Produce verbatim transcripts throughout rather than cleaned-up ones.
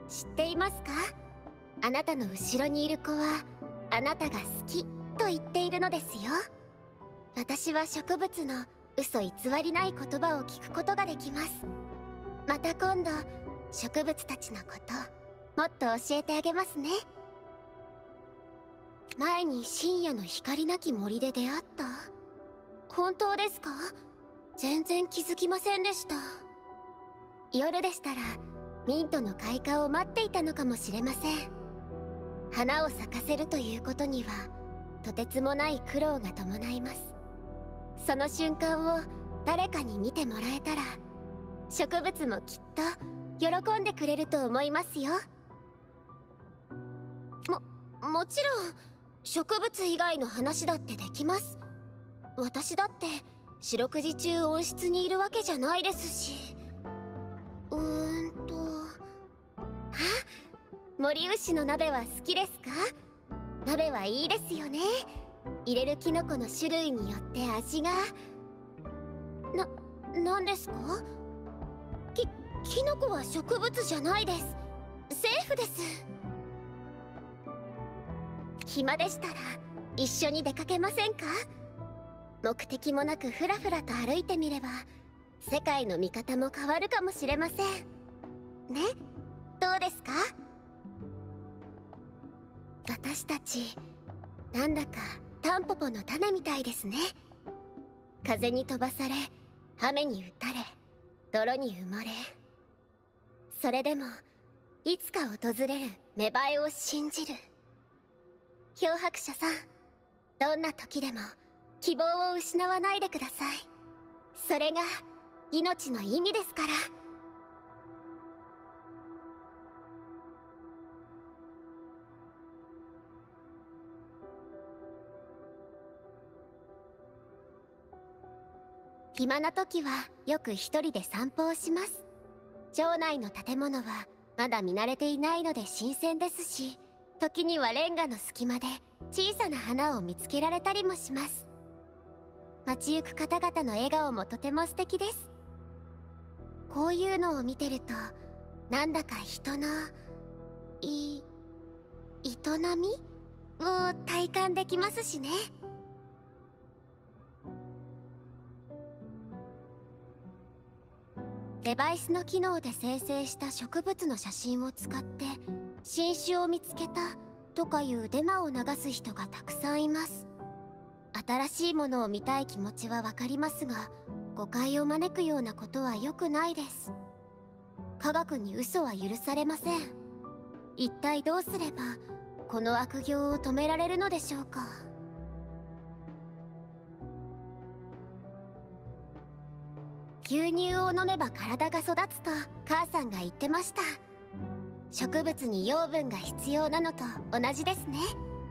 知っていますか？あなたの後ろにいる子はあなたが好きと言っているのですよ。私は植物の嘘偽りない言葉を聞くことができます。また今度植物たちのこともっと教えてあげますね。前に深夜の光なき森で出会った？本当ですか？全然気づきませんでした。夜でしたらミントの開花を待っていたのかもしれません。花を咲かせるということにはとてつもない苦労が伴います。その瞬間を誰かに見てもらえたら植物もきっと喜んでくれると思いますよ。も、もちろん植物以外の話だってできます。私だって四六時中温室にいるわけじゃないですし。うーんとあ、森牛の鍋は好きですか？鍋はいいですよね。入れるキノコの種類によって味が。な、なんですか？き、キノコは植物じゃないです。セーフです。暇でしたら一緒に出かけませんか？目的もなくふらふらと歩いてみれば世界の見方も変わるかもしれませんね。どうですか？私たちなんだかタンポポの種みたいですね。風に飛ばされ雨に打たれ泥に埋もれ、それでもいつか訪れる芽生えを信じる。漂白者さん、どんな時でも希望を失わないでください。それが命の意味ですから。暇な時はよく一人で散歩をします。町内の建物はまだ見慣れていないので新鮮ですし、時にはレンガの隙間で小さな花を見つけられたりもします。街行く方々の笑顔もとても素敵です。こういうのを見てるとなんだか人のい営みを体感できますしね。デバイスの機能で生成した植物の写真を使って新種を見つけたとかいうデマを流す人がたくさんいます。新しいものを見たい気持ちはわかりますが、誤解を招くようなことは良くないです。科学に嘘は許されません。一体どうすればこの悪行を止められるのでしょうか。牛乳を飲めば体が育つと母さんが言ってました。植物に養分が必要なのと同じですね。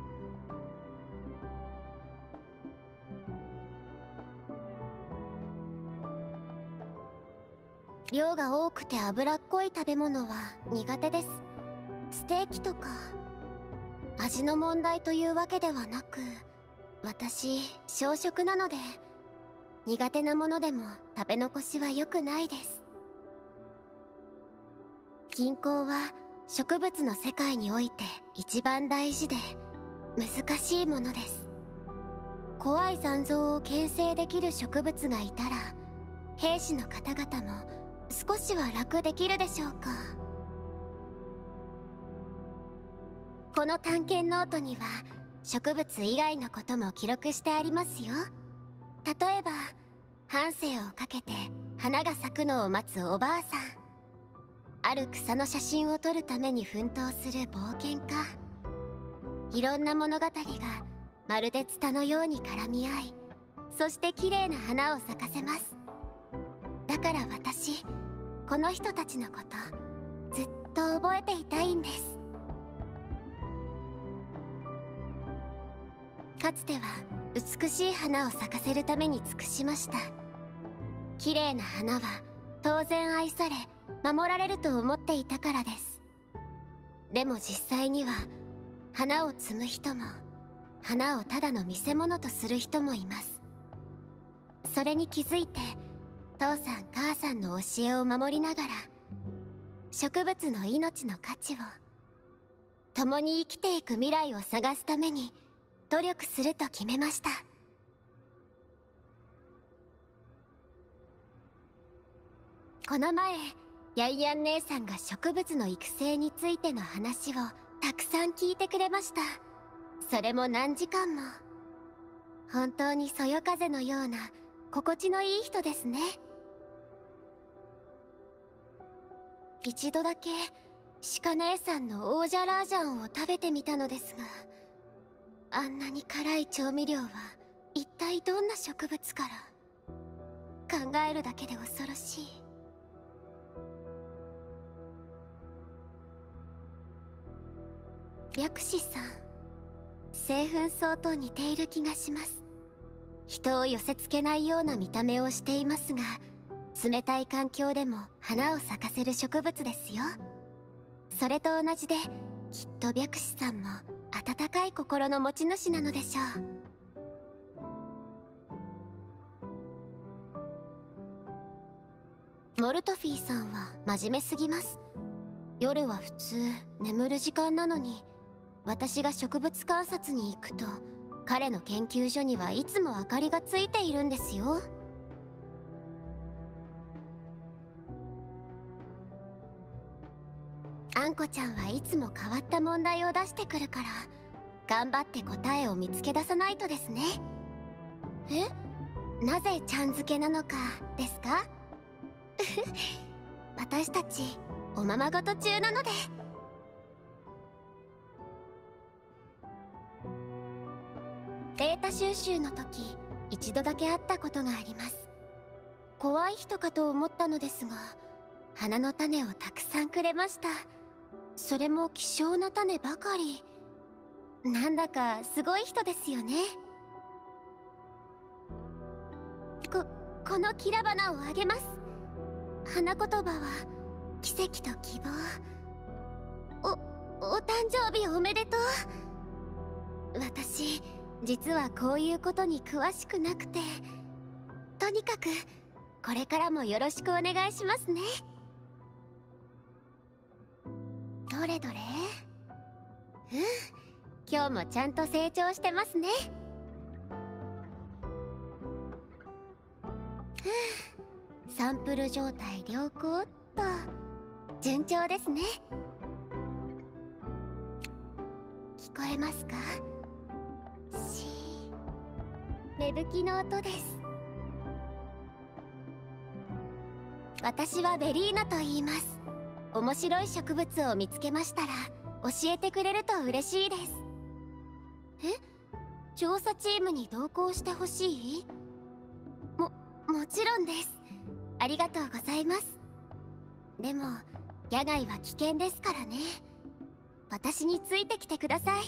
量が多くて脂っこい食べ物は苦手です。ステーキとか。味の問題というわけではなく、私小食なので苦手なものでも食べ残しは良くないです。均衡は植物の世界において一番大事で難しいものです。怖い残像を牽制できる植物がいたら兵士の方々も少しは楽できるでしょうか。この探検ノートには植物以外のことも記録してありますよ。例えば半生をかけて花が咲くのを待つおばあさん、ある草の写真を撮るために奮闘する冒険家。いろんな物語がまるでツタのように絡み合い、そして綺麗な花を咲かせます。だから私この人たちのことずっと覚えていたいんです。かつては美しい花を咲かせるために尽くしました。綺麗な花は当然愛され守られると思っていたからです。でも実際には花を摘む人も花をただの見せ物とする人もいます。それに気づいて父さん母さんの教えを守りながら植物の命の価値を、共に生きていく未来を探すために努力すると決めました。この前ヤンヤン姉さんが植物の育成についての話をたくさん聞いてくれました。それも何時間も。本当にそよ風のような心地のいい人ですね。一度だけ鹿姉さんのオージャラージャンを食べてみたのですが、あんなに辛い調味料は一体どんな植物から。考えるだけで恐ろしい。白紙さん、製粉草と似ている気がします。人を寄せつけないような見た目をしていますが、冷たい環境でも花を咲かせる植物ですよ。それと同じで、きっと白紙さんも温かい心の持ち主なのでしょう。モルトフィーさんは真面目すぎます。夜は普通眠る時間なのに、私が植物観察に行くと彼の研究所にはいつも明かりがついているんですよ。あんこちゃんはいつも変わった問題を出してくるから、頑張って答えを見つけ出さないとですね。え？なぜちゃん付けなのかですか？私たちおままごと中なので。データ収集の時、一度だけ会ったことがあります。怖い人かと思ったのですが、花の種をたくさんくれました。それも希少な種ばかり。なんだかすごい人ですよね。こ、このキラ花をあげます。花言葉は奇跡と希望。お、お誕生日おめでとう。私、実はこういうことに詳しくなくて、とにかくこれからもよろしくお願いしますね。どれどれ？うん、今日もちゃんと成長してますね。サンプル状態良好っと順調ですね。聞こえますか？しー、芽吹きの音です。私はベリーナと言います。面白い植物を見つけましたら教えてくれると嬉しいです。え？調査チームに同行してほしい？も、もちろんです。ありがとうございます。でも野外は危険ですからね。私についてきてください。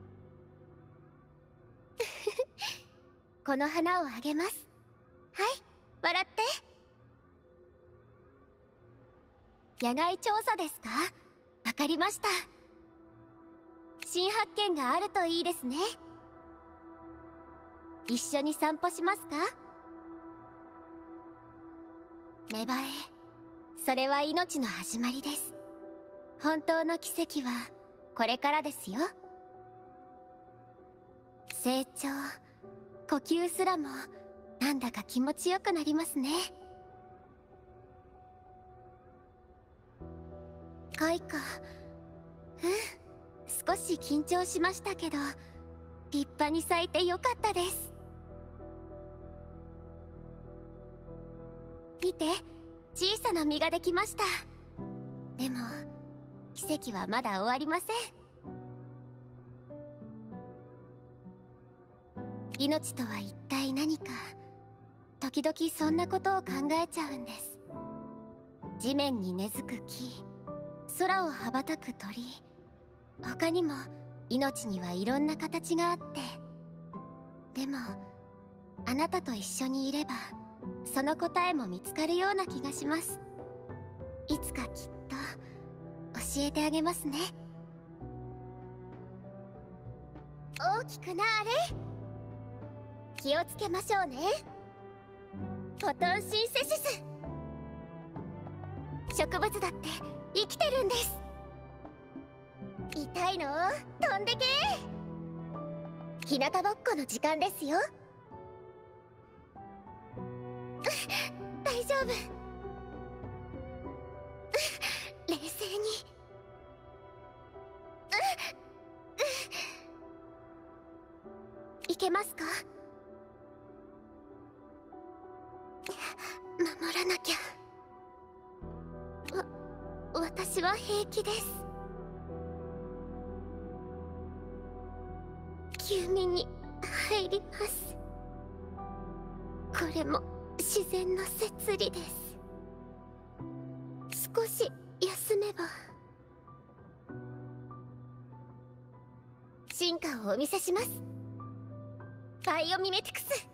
この花をあげます。はい、笑って。野外調査ですか？わかりました。新発見があるといいですね。一緒に散歩しますか？芽生え、それは命の始まりです。本当の奇跡はこれからですよ。成長、呼吸すらもなんだか気持ちよくなりますね。開花、うん、少し緊張しましたけど立派に咲いてよかったです。見て、小さな実ができました。でも奇跡はまだ終わりません。命とは一体何か、時々そんなことを考えちゃうんです。地面に根付く木、空を羽ばたく鳥、他にも命にはいろんな形があって、でもあなたと一緒にいればその答えも見つかるような気がします。いつかきっと教えてあげますね。大きくなあれ。気をつけましょうね。フォトンシンセシス。植物だって生きてるんです。痛いの？飛んでけ。日向ぼっこの時間ですよ。大丈夫。冷静に。いけますか？守らなきゃ。わ、私は平気です。休眠に入ります。これも自然の摂理です。少し休めば。進化をお見せします。バイオミメティクス。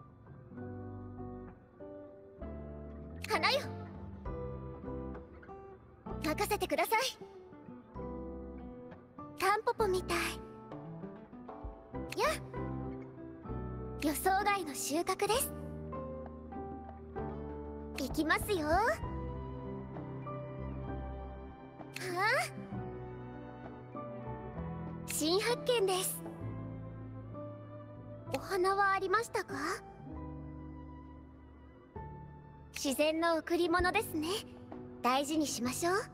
花よ、任せてください。タンポポみたいや。予想外の収穫です。いきますよ。はあ、新発見です。お花はありましたか？自然の贈り物ですね。大事にしましょう。